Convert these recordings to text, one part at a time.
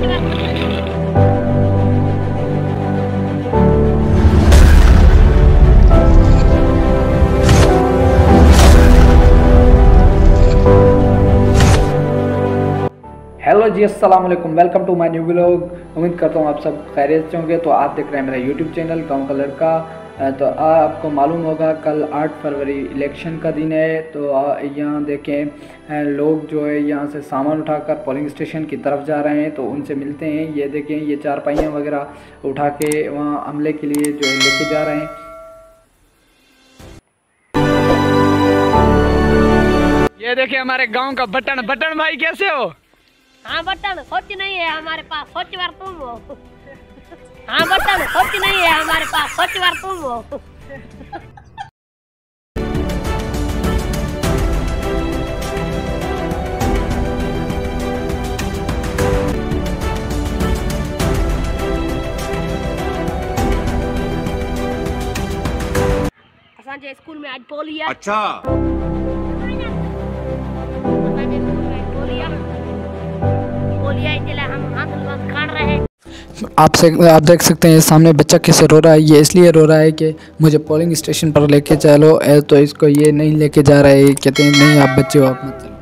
Hello जी, अस्सलाम वालेकुम। Welcome to my new vlog. उम्मीद करता हूँ आप सब खैरियत से होंगे। तो आप देख रहे हैं मेरा यूट्यूब चैनल गाँव का लड़का। तो आपको मालूम होगा कल 8 फरवरी इलेक्शन का दिन है। तो यहाँ देखें लोग जो है यहाँ से सामान उठाकर पोलिंग स्टेशन की तरफ जा रहे हैं। तो उनसे मिलते हैं। ये देखें, ये चारपाइयाँ वगैरह उठा के वहाँ हमले के लिए जो है लेके जा रहे हैं। ये देखें हमारे गाँव का बटन भाई, कैसे हो? हाँ बटन, सोच नहीं है हमारे पास, सोच बार तुम हो। हाँ बटन, सोच नहीं है हमारे पास, सोच बार तुम हो। असांजे स्कूल में आज पोलिया। अच्छा। आप देख सकते हैं सामने बच्चा कैसे रो रहा है। ये इसलिए रो रहा है कि मुझे पोलिंग स्टेशन पर लेके चलो, तो इसको ये नहीं लेके जा रहा है। कहते हैं नहीं आप बच्चे हो, आप मत चलो।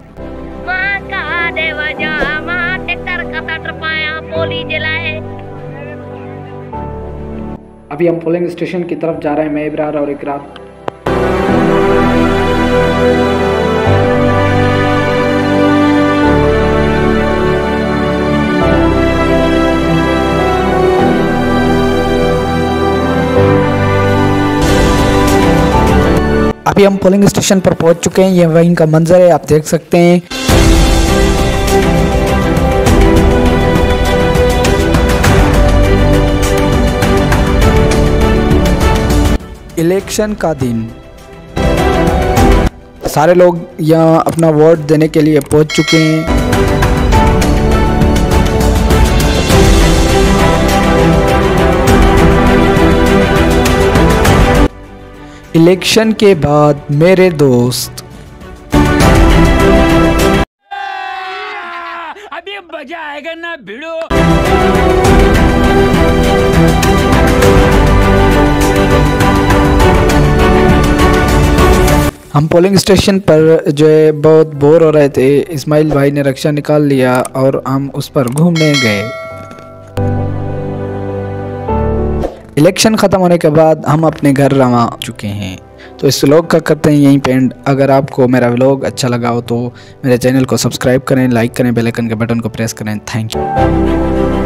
अभी हम पोलिंग स्टेशन की तरफ जा रहे हैं, मैं इब्रार और इकरार। अभी हम पोलिंग स्टेशन पर पहुंच चुके हैं। ये वहीं का मंजर है, आप देख सकते हैं। इलेक्शन का दिन, सारे लोग यहाँ अपना वोट देने के लिए पहुंच चुके हैं। इलेक्शन के बाद मेरे दोस्त, अभी मजा आएगा ना भिड़ो। हम पोलिंग स्टेशन पर जो है बहुत बोर हो रहे थे। इस्माइल भाई ने रिक्शा निकाल लिया और हम उस पर घूमने गए। इलेक्शन ख़त्म होने के बाद हम अपने घर रवा चुके हैं। तो इस व्लॉग का करते हैं यहीं पे एंड। अगर आपको मेरा व्लॉग अच्छा लगा हो तो मेरे चैनल को सब्सक्राइब करें, लाइक करें, बेल आइकन के बटन को प्रेस करें। Thank you.